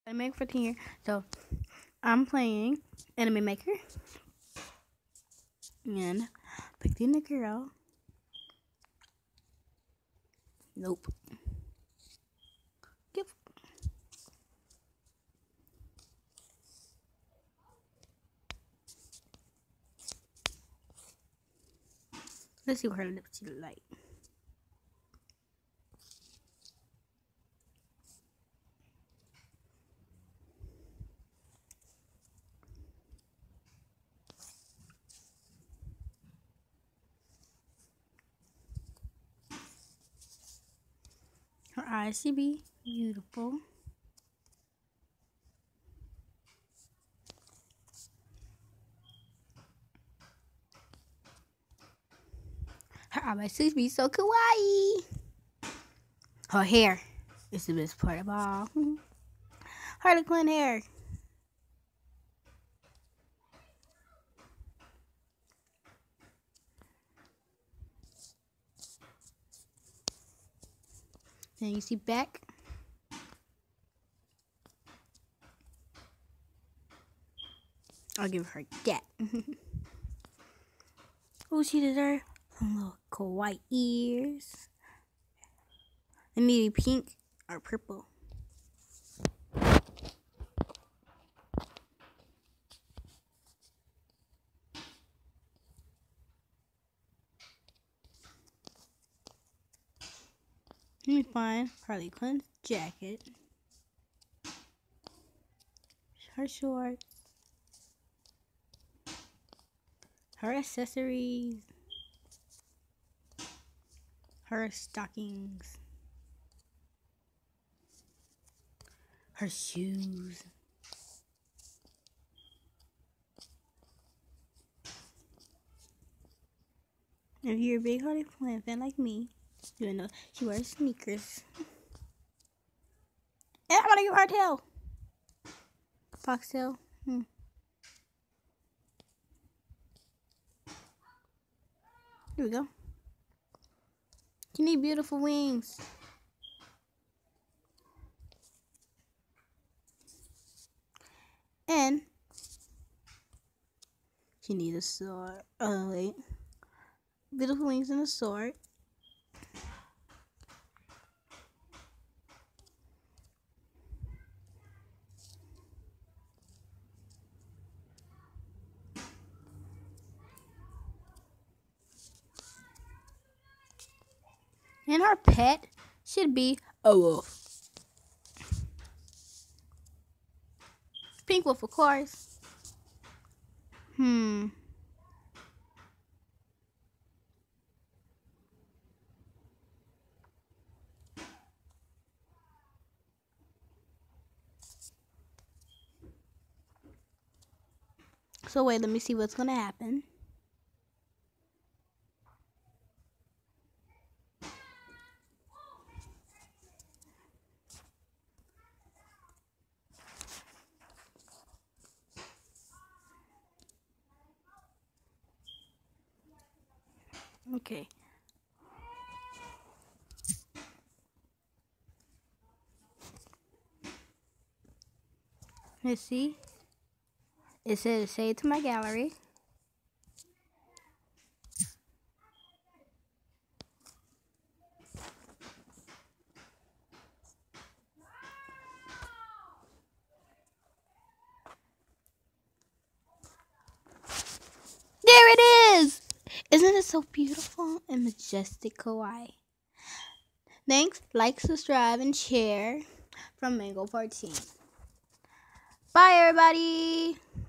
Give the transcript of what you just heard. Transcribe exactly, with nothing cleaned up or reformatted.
Anime Maker fourteen here. So I'm playing Anime Maker and picking the girl. Nope. Yep. Let's see what her lips look like. Her eyes should be beautiful. Her eyes should be so kawaii. Her hair is the best part of all. Harley Quinn hair. Then you see back. I'll give her that. Oh, she deserves some little kawaii ears. I need pink or purple. Let me find Harley Quinn's jacket, her shorts, her accessories, her stockings, her shoes. If you're a big Harley Quinn fan like me, you know she wears sneakers. And I'm gonna give her a tail. Foxtail. Hmm. Here we go. You need beautiful wings. And she needs a sword. Oh wait. Beautiful wings and a sword. And our pet should be a wolf. Pink wolf, of course. Hmm. So wait, let me see what's gonna happen. Okay. Let's see. It says save to my gallery. There it is! Isn't it so beautiful and majestic kawaii? Thanks, like, subscribe, and share from Mango fourteen. Bye, everybody!